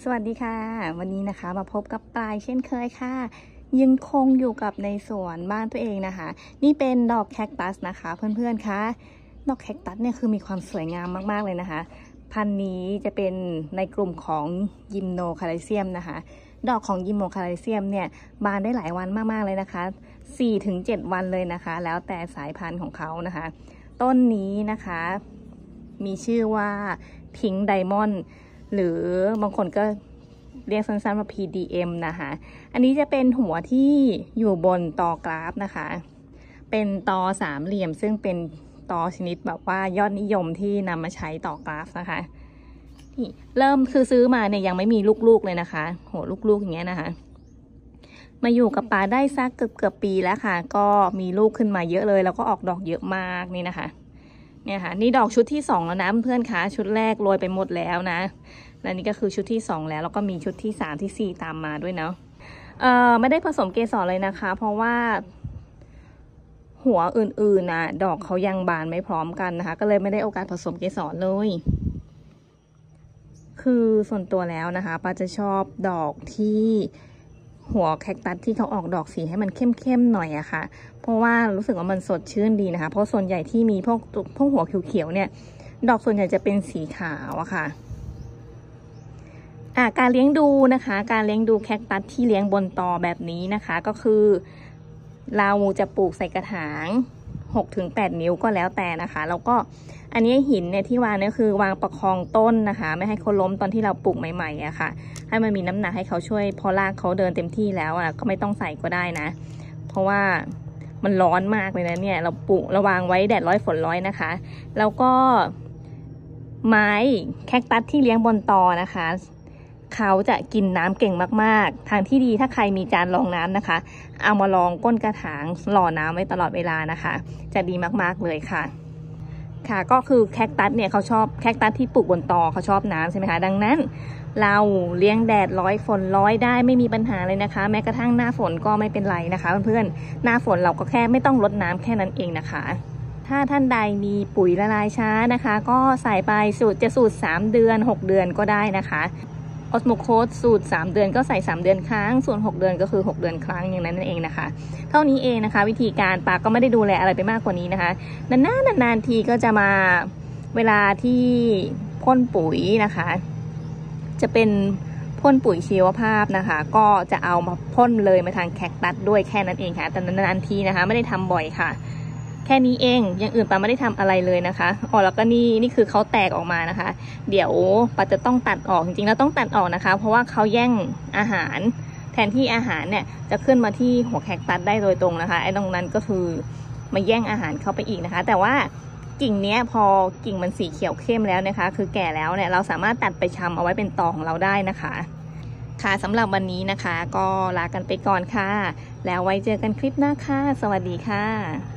สวัสดีค่ะวันนี้นะคะมาพบกับปลายเช่นเคยค่ะยังคงอยู่กับในสวนบ้านตัวเองนะคะนี่เป็นดอกแคคตัสนะคะเพื่อนๆคะดอกแคคตัสเนี่ยคือมีความสวยงามมากๆเลยนะคะพันธุ์นี้จะเป็นในกลุ่มของยิมโนคาไลเซียมนะคะดอกของยิมโนคาไลเซียมเนี่ยบานได้หลายวันมากๆเลยนะคะ 4-7 วันเลยนะคะแล้วแต่สายพันธุ์ของเขานะคะต้นนี้นะคะมีชื่อว่าพิงค์ไดมอนด์หรือบางคนก็เรียกสั้นๆว่า PDM นะคะอันนี้จะเป็นหัวที่อยู่บนตอกราฟนะคะเป็นตอสามเหลี่ยมซึ่งเป็นตอชนิดแบบว่ายอดนิยมที่นำมาใช้ต่อกราฟนะคะนี่เริ่มคือซื้อมาเนี่ยยังไม่มีลูกๆเลยนะคะหัวลูกๆอย่างเงี้ยนะคะมาอยู่กับป่าได้สักเกือบปีแล้วค่ะก็มีลูกขึ้นมาเยอะเลยแล้วก็ออกดอกเยอะมากนี่นะคะเนี่ยค่ะนี่ดอกชุดที่2แล้วนะเพื่อนคะชุดแรกโรยไปหมดแล้วนะและนี่ก็คือชุดที่2แล้วก็มีชุดที่3ที่4ตามมาด้วยเนาะไม่ได้ผสมเกสรเลยนะคะเพราะว่าหัวอื่นๆนะดอกเขายังบานไม่พร้อมกันนะคะก็เลยไม่ได้โอกาสผสมเกสรเลยคือส่วนตัวแล้วนะคะป้าจะชอบดอกที่หัวแคคตัสที่เขาออกดอกสีให้มันเข้มๆหน่อยอะค่ะเพราะว่ารู้สึกว่ามันสดชื่นดีนะคะเพราะส่วนใหญ่ที่มีพวกหัวเขียวๆเนี่ยดอกส่วนใหญ่จะเป็นสีขาวอะค่ะการเลี้ยงดูนะคะการเลี้ยงดูแคคตัสที่เลี้ยงบนตอแบบนี้นะคะก็คือเราจะปลูกใส่กระถาง 6-8 นิ้วก็แล้วแต่นะคะแล้วก็อันนี้หินเนี่ยที่วางเนี่ยคือวางประคองต้นนะคะไม่ให้เขาล้มตอนที่เราปลูกใหม่ๆอะค่ะให้มันมีน้ำหนักให้เขาช่วยพอรากเขาเดินเต็มที่แล้วอะก็ไม่ต้องใส่ก็ได้นะเพราะว่ามันร้อนมากเลยนะเนี่ยเราปลูกระวางไว้แดดร้อยฝนร้อยนะคะแล้วก็ไม้แคคตัสที่เลี้ยงบนตอนะคะเขาจะกินน้ำเก่งมากๆทางที่ดีถ้าใครมีจานรองน้ำนะคะเอามารองก้นกระถางหล่อน้ำไว้ตลอดเวลานะคะจะดีมากๆเลยค่ะก็คือแคคตัสเนี่ยเขาชอบแคคตัสที่ปลูกบนตอเขาชอบน้ำใช่ไหมคะดังนั้นเราเลี้ยงแดดร้อยฝนร้อยได้ไม่มีปัญหาเลยนะคะแม้กระทั่งหน้าฝนก็ไม่เป็นไรนะคะเพื่อนๆหน้าฝนเราก็แค่ไม่ต้องรดน้ำแค่นั้นเองนะคะถ้าท่านใดมีปุ๋ยละลายช้านะคะก็ใส่ไปสูตร3 เดือน6 เดือนก็ได้นะคะออสโมโคสสูตร3 เดือนก็ใส่3 เดือนครั้งส่วน6 เดือนก็คือ6 เดือนครั้งอย่างนั้นนั่นเองนะคะเท่านี้เองนะคะวิธีการปาก็ไม่ได้ดูแลอะไรไปมากกว่านี้นะคะนานๆทีก็จะมาเวลาที่พ่นปุ๋ยนะคะจะเป็นพ่นปุ๋ยชีวภาพนะคะก็จะเอามาพ่นเลยมาทางแคคตัสด้วยแค่นั้นเองค่ะแต่นานๆทีนะคะไม่ได้ทำบ่อยค่ะแค่นี้เองอย่างอื่นปาไม่ได้ทำอะไรเลยนะคะแล้วก็นี่คือเขาแตกออกมานะคะเดี๋ยวปาจะต้องตัดออกจริงๆแล้วต้องตัดออกนะคะเพราะว่าเขาแย่งอาหารแทนที่อาหารเนี่ยจะขึ้นมาที่หัวแคคตัสได้โดยตรงนะคะไอ้ตรงนั้นก็คือมาแย่งอาหารเข้าไปอีกนะคะแต่ว่ากิ่งเนี้ยพอกิ่งมันสีเขียวเข้มแล้วนะคะคือแก่แล้วเนี่ยเราสามารถตัดไปชำเอาไว้เป็นตอของเราได้นะคะค่ะสำหรับวันนี้นะคะก็ลากันไปก่อนค่ะแล้วไว้เจอกันคลิปหน้าค่ะสวัสดีค่ะ